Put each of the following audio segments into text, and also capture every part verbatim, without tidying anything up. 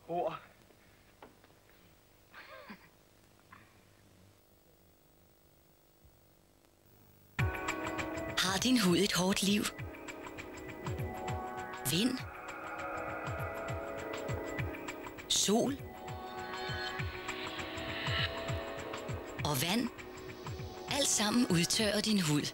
ord. Har din hud et hårdt liv? Vind? Sol? Og vand? Alt sammen udtørrer din hud.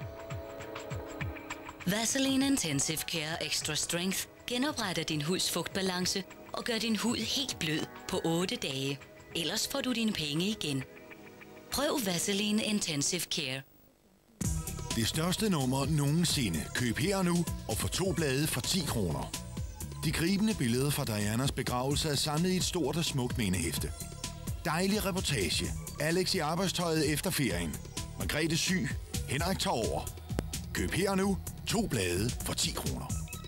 Vaseline Intensive Care Extra Strength genopretter din huds fugtbalance og gør din hud helt blød på otte dage. Ellers får du dine penge igen. Prøv Vaseline Intensive Care. Det største nummer nogensinde. Køb her nu og få to blade for ti kroner. De gribende billeder fra Dianas begravelse er samlet i et stort og smukt mindehæfte. Dejlig reportage. Alex i arbejdstøjet efter ferien. Margrethe syg. Henrik tager over. Køb her nu. To blade for ti kroner.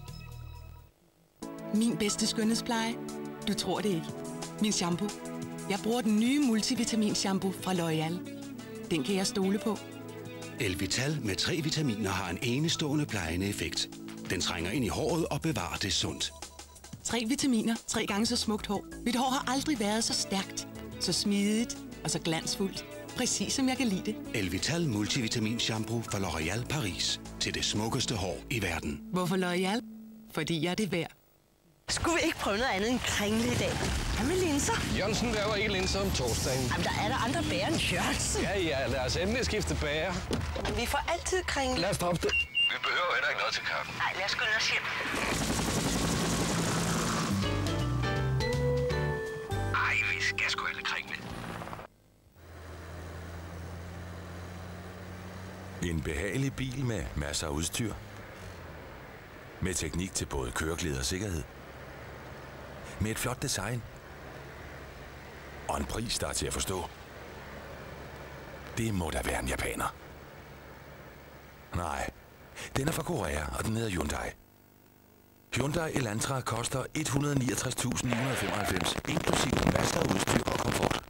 Min bedste skønhedspleje? Du tror det ikke. Min shampoo. Jeg bruger den nye multivitamin shampoo fra L'Oréal. Den kan jeg stole på. Elvital med tre vitaminer har en enestående plejende effekt. Den trænger ind i håret og bevarer det sundt. Tre vitaminer, tre gange så smukt hår. Mit hår har aldrig været så stærkt, så smidigt og så glansfuldt. Præcis som jeg kan lide det. Elvital multivitamin shampoo fra L'Oréal Paris. Til det smukkeste hår i verden. Hvorfor L'Oréal? Fordi jeg er det værd. Skulle vi ikke prøve noget andet end kringle i dag? Hvad med linser? Jørgensen laver ikke linser om torsdagen. Jamen, der er der andre bager end Jørgensen. Ja, ja, lad os endelig skifte bager. Men vi får altid kringle. Lad os droppe det. Vi behøver heller ikke noget til kaffe. Nej, lad os gå ned og hjem. Ej, vi skal sgu alle kringle. En behagelig bil med masser af udstyr. Med teknik til både køreglæde og sikkerhed. Med et flot design. Og en pris, der er til at forstå. Det må da være en japaner. Nej, den er fra Korea, og den hedder Hyundai. Hyundai Elantra koster et hundrede og niogtres tusind ni hundrede og femoghalvfems, inklusiv masser af udstyr og komfort.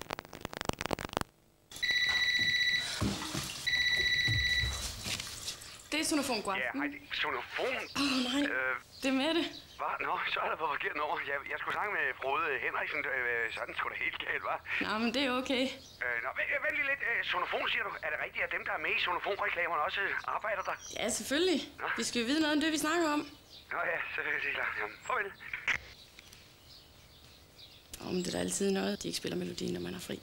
Det er sonofon, god Ja, hej, sonofon. Åh, oh, nej. Øh, det er med det. Hvad? Nå, så er der på forkert nummer. Jeg, jeg skulle snakke med Frode Henriksen. Øh, sådan skulle det helt galt, hva'? Nå, men det er okay. Øh, nå, vent, vent lige lidt. Øh, sonofon, siger du? Er det rigtigt, at dem, der er med i sonofonreklamerne, også arbejder der? Ja, selvfølgelig. Nå. Vi skal jo vide noget om det, vi snakker om. Nå ja, selvfølgelig. Det er klart. Jamen, farvel. Om det er da altid noget, de ikke spiller melodien, når man er fri.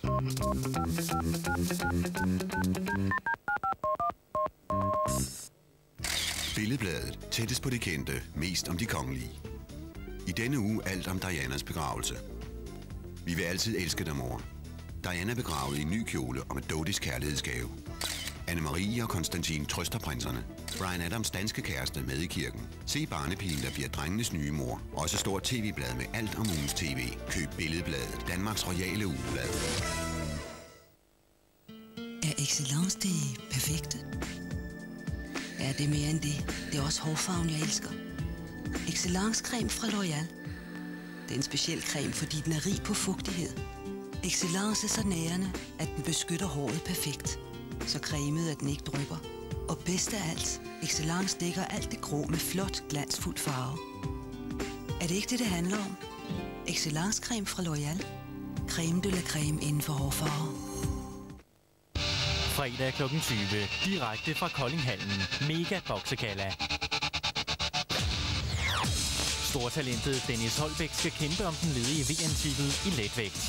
Billedbladet. Tættest på de kendte. Mest om de kongelige. I denne uge alt om Dianas begravelse. Vi vil altid elske dig, mor. Diana begravet i en ny kjole og med Dodis kærlighedsgave. Anne-Marie og Konstantin trøster prinserne. Bryan Adams danske kæreste med i kirken. Se barnepigen, der bliver drengenes nye mor. Også stort tv-blad med alt om ugens tv. Køb Billedbladet. Danmarks royale ugeblad. Er excellence det perfekte? Ja, det er mere end det. Det er også hårfarven, jeg elsker. Excellence creme fra L'Oréal. Det er en speciel creme, fordi den er rig på fugtighed. Excellence er så nærende, at den beskytter håret perfekt. Så cremet, at den ikke drypper. Og bedst af alt, Excellence dækker alt det grå med flot, glansfuld farve. Er det ikke det, det handler om? Excellence creme fra L'Oréal. Creme de la creme inden for hårfarve. Fredag klokken tyve. Direkte fra Koldinghallen. Mega Boxegalla. Stortalentet Dennis Holbæk skal kæmpe om den ledige V M-titel i letvægt.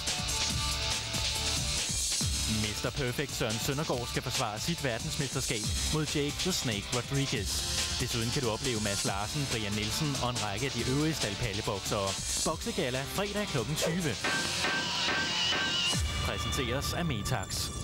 mister Perfect Søren Søndergaard skal forsvare sit verdensmesterskab mod Jake the Snake Rodriguez. Desuden kan du opleve Mads Larsen, Brian Nielsen og en række af de øvrige staldpalleboksere. Boxegalla fredag klokken tyve. Præsenteres af Metax.